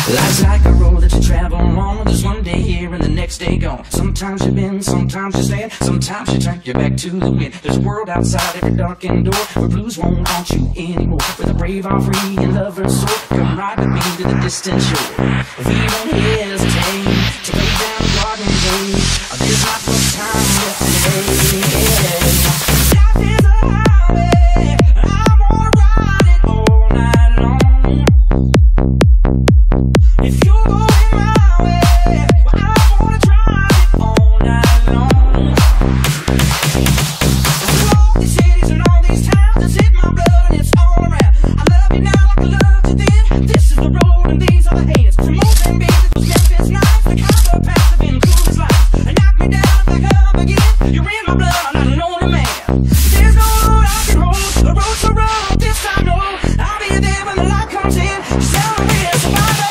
Life's like a road that you travel on. There's one day here and the next day gone. Sometimes you bend, sometimes you stand, sometimes you turn your back to the wind. There's a world outside every darkened door where blues won't haunt you anymore. Where the brave are free and lovers soar. Come ride with me to the distant shore. If you don't hesitate to lay down the garden gate, there's not much time left today. Life is a highway, I wanna ride it all night long. If you're going my way, well, I wanna drive it all night long. Through all these cities and all these towns, it's in my blood and it's all around. I love you now like I loved you then. This is the road and these are the hands. From Mozambique to Memphis nights, the copper paths have been cool as life. And knock me down if I come again. You're in my blood, I'm not an only man. There's no road I can hold, the road's so rough, this I know. I'll be there when the light comes in. Celebrate and survive.